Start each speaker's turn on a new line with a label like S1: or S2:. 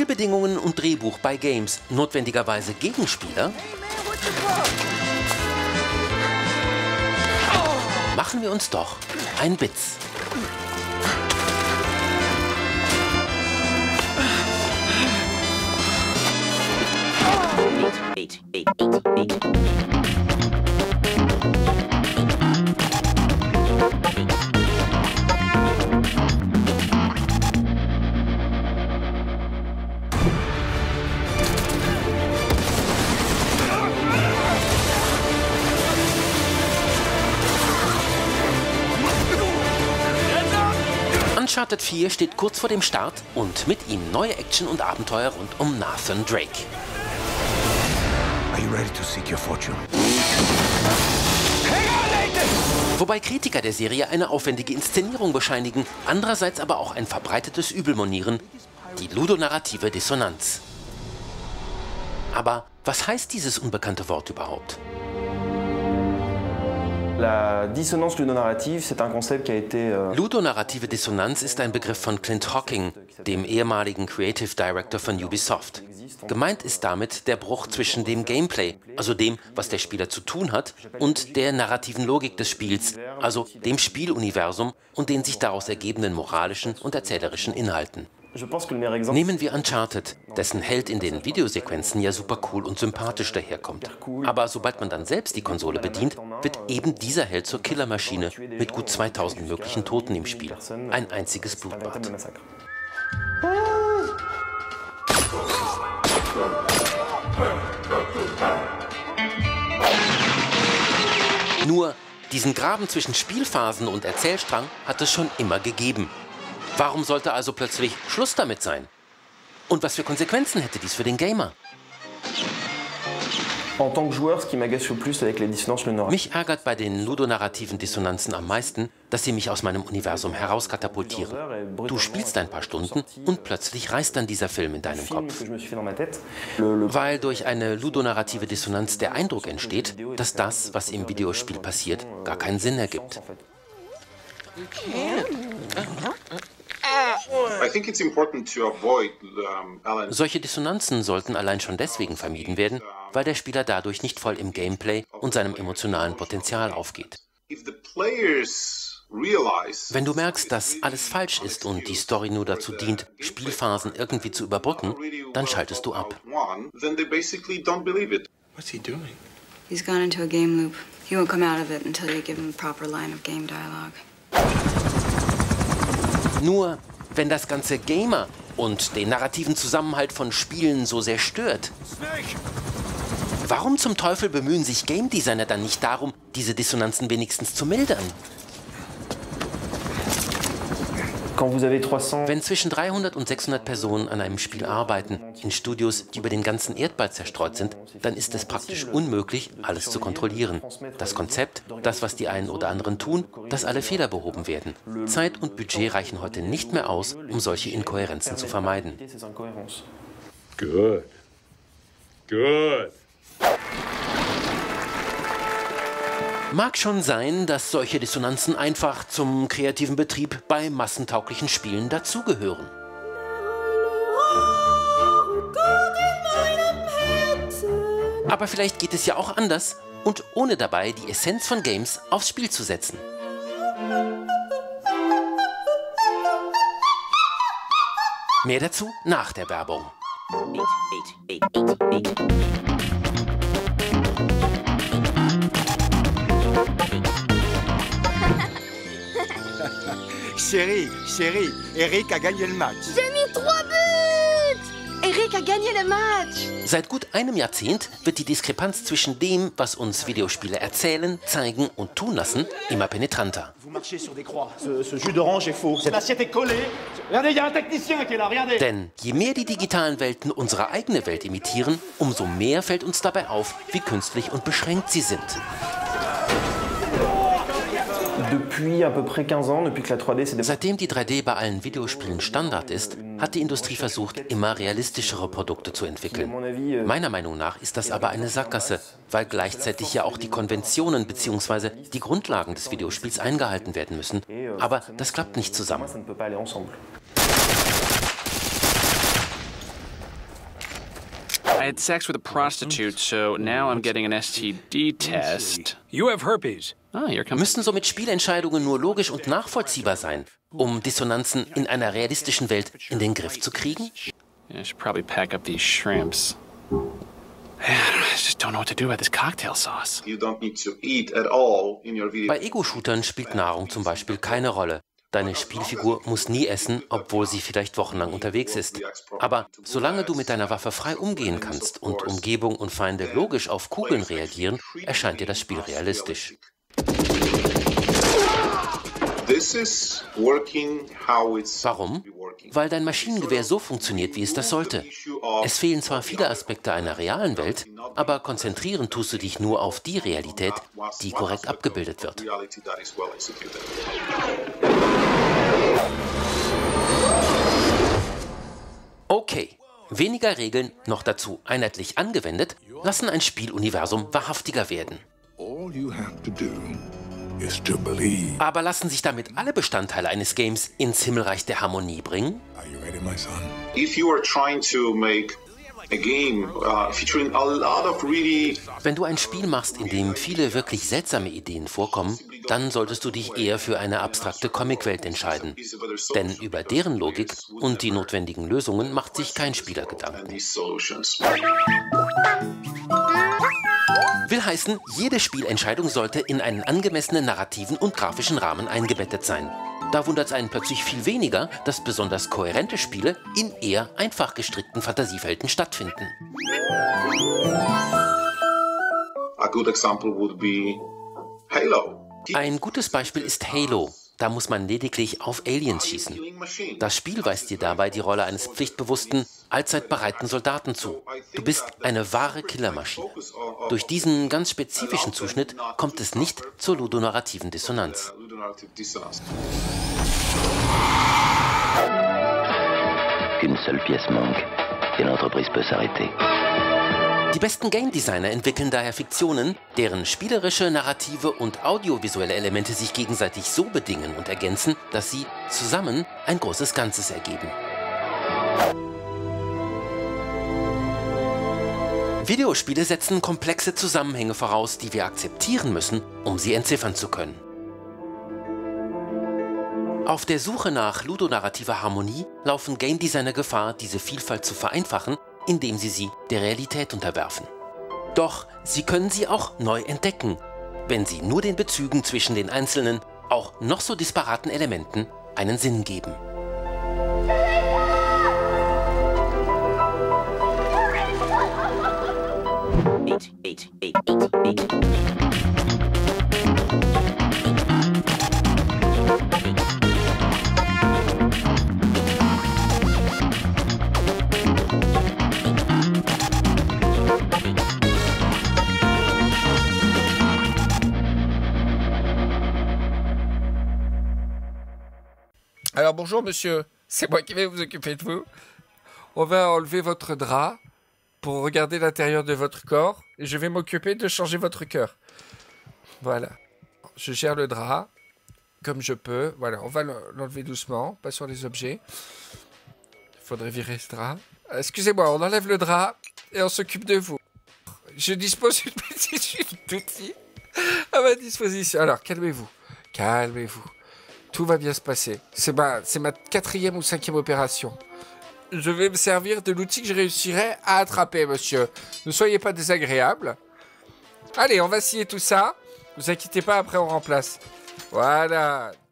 S1: Spielbedingungen und Drehbuch bei Games notwendigerweise Gegenspieler? Machen wir uns doch einen Witz. Uncharted 4 steht kurz vor dem Start und mit ihm neue Action und Abenteuer rund um Nathan Drake.
S2: Are you ready to seek your fortune?
S1: Wobei Kritiker der Serie eine aufwendige Inszenierung bescheinigen, andererseits aber auch ein verbreitetes Übelmonieren, die ludonarrative Dissonanz. Aber was heißt dieses unbekannte Wort überhaupt? Ludonarrative Dissonanz ist ein Begriff von Clint Hocking, dem ehemaligen Creative Director von Ubisoft. Gemeint ist damit der Bruch zwischen dem Gameplay, also dem, was der Spieler zu tun hat, und der narrativen Logik des Spiels, also dem Spieluniversum und den sich daraus ergebenden moralischen und erzählerischen Inhalten. Nehmen wir Uncharted, dessen Held in den Videosequenzen ja super cool und sympathisch daherkommt. Aber sobald man dann selbst die Konsole bedient, wird eben dieser Held zur Killermaschine mit gut 2000 möglichen Toten im Spiel. Ein einziges Blutbad. Nur, diesen Graben zwischen Spielphasen und Erzählstrang hat es schon immer gegeben. Warum sollte also plötzlich Schluss damit sein? Und was für Konsequenzen hätte dies für den Gamer? Mich ärgert bei den ludonarrativen Dissonanzen am meisten, dass sie mich aus meinem Universum herauskatapultieren. Du spielst ein paar Stunden und plötzlich reißt dann dieser Film in deinem Kopf. Weil durch eine ludonarrative Dissonanz der Eindruck entsteht, dass das, was im Videospiel passiert, gar keinen Sinn ergibt. Solche Dissonanzen sollten allein schon deswegen vermieden werden, weil der Spieler dadurch nicht voll im Gameplay und seinem emotionalen Potenzial aufgeht. Wenn du merkst, dass alles falsch ist und die Story nur dazu dient, Spielphasen irgendwie zu überbrücken, dann schaltest du ab.
S3: What's he doing?
S4: He's gone into a game loop. He won't come out of it until you give him a proper line of game dialogue.
S1: Nur, wenn das ganze Gamer und den narrativen Zusammenhalt von Spielen so sehr stört. Warum zum Teufel bemühen sich Game Designer dann nicht darum, diese Dissonanzen wenigstens zu mildern? Wenn zwischen 300 und 600 Personen an einem Spiel arbeiten, in Studios, die über den ganzen Erdball zerstreut sind, dann ist es praktisch unmöglich, alles zu kontrollieren. Das Konzept, das, was die einen oder anderen tun, dass alle Fehler behoben werden. Zeit und Budget reichen heute nicht mehr aus, um solche Inkohärenzen zu vermeiden.
S3: Good. Good.
S1: Mag schon sein, dass solche Dissonanzen einfach zum kreativen Betrieb bei massentauglichen Spielen dazugehören. Aber vielleicht geht es ja auch anders und ohne dabei die Essenz von Games aufs Spiel zu setzen. Mehr dazu nach der Werbung.
S5: Chérie, Eric a gagné le match.
S6: J'ai mis 3 buts! Eric a gagné le match!
S1: Seit gut einem Jahrzehnt wird die Diskrepanz zwischen dem, was uns Videospiele erzählen, zeigen und tun lassen, immer penetranter. Denn je mehr die digitalen Welten unsere eigene Welt imitieren, umso mehr fällt uns dabei auf, wie künstlich und beschränkt sie sind. Seitdem die 3D bei allen Videospielen Standard ist, hat die Industrie versucht, immer realistischere Produkte zu entwickeln. Meiner Meinung nach ist das aber eine Sackgasse, weil gleichzeitig ja auch die Konventionen bzw. die Grundlagen des Videospiels eingehalten werden müssen. Aber das klappt nicht zusammen.
S2: I had sex with a prostitute, so now I'm getting an STD test.
S7: You have herpes.
S2: Ah, here comes...
S1: Müssen somit Spielentscheidungen nur logisch und nachvollziehbar sein, um Dissonanzen in einer realistischen Welt in den Griff zu kriegen?
S2: Yeah, I should probably pack up these shrimps. I just don't know what to do about this cocktail sauce.
S8: You don't need to eat at all in your video.
S1: Bei Ego-Shootern spielt Nahrung zum Beispiel keine Rolle. Deine Spielfigur muss nie essen, obwohl sie vielleicht wochenlang unterwegs ist. Aber solange du mit deiner Waffe frei umgehen kannst und Umgebung und Feinde logisch auf Kugeln reagieren, erscheint dir das Spiel realistisch. Warum? Weil dein Maschinengewehr so funktioniert, wie es das sollte. Es fehlen zwar viele Aspekte einer realen Welt, aber konzentrieren tust du dich nur auf die Realität, die korrekt abgebildet wird. Okay, weniger Regeln, noch dazu einheitlich angewendet, lassen ein Spieluniversum wahrhaftiger werden. Aber lassen sich damit alle Bestandteile eines Games ins Himmelreich der Harmonie bringen?
S8: If you are trying to make a game featuring a lot of really...
S1: Wenn du ein Spiel machst, in dem viele wirklich seltsame Ideen vorkommen, dann solltest du dich eher für eine abstrakte Comicwelt entscheiden. Denn über deren Logik und die notwendigen Lösungen macht sich kein Spieler Gedanken. Will heißen, jede Spielentscheidung sollte in einen angemessenen narrativen und grafischen Rahmen eingebettet sein. Da wundert es einen plötzlich viel weniger, dass besonders kohärente Spiele in eher einfach gestrickten Fantasiewelten stattfinden.
S8: A good example would be Halo.
S1: Ein gutes Beispiel ist Halo. Da muss man lediglich auf Aliens schießen. Das Spiel weist dir dabei die Rolle eines pflichtbewussten, allzeit bereiten Soldaten zu. Du bist eine wahre Killermaschine. Durch diesen ganz spezifischen Zuschnitt kommt es nicht zur ludonarrativen Dissonanz.
S9: Qu'une seule pièce manque et l'entreprise peut s'arrêter.
S1: Die besten Game Designer entwickeln daher Fiktionen, deren spielerische, narrative und audiovisuelle Elemente sich gegenseitig so bedingen und ergänzen, dass sie zusammen ein großes Ganzes ergeben. Videospiele setzen komplexe Zusammenhänge voraus, die wir akzeptieren müssen, um sie entziffern zu können. Auf der Suche nach ludonarrativer Harmonie laufen Game Designer Gefahr, diese Vielfalt zu vereinfachen, indem sie der Realität unterwerfen. Doch sie können sie auch neu entdecken, wenn sie nur den Bezügen zwischen den einzelnen, auch noch so disparaten Elementen einen Sinn geben.
S10: Alors bonjour monsieur, c'est moi qui vais vous occuper de vous. On va enlever votre drap pour regarder l'intérieur de votre corps et je vais m'occuper de changer votre cœur. Voilà, je gère le drap comme je peux. Voilà, on va l'enlever doucement, pas sur les objets. Il faudrait virer ce drap. Excusez-moi, on enlève le drap et on s'occupe de vous. Je dispose d'une petite chute d'outils à ma disposition. Alors calmez-vous, calmez-vous. Tout va bien se passer. C'est ma 4e ou 5e opération. Je vais me servir de l'outil que je réussirai à attraper, monsieur. Ne soyez pas désagréable. Allez, on va scier tout ça. Ne vous inquiétez pas, après on remplace. Voilà.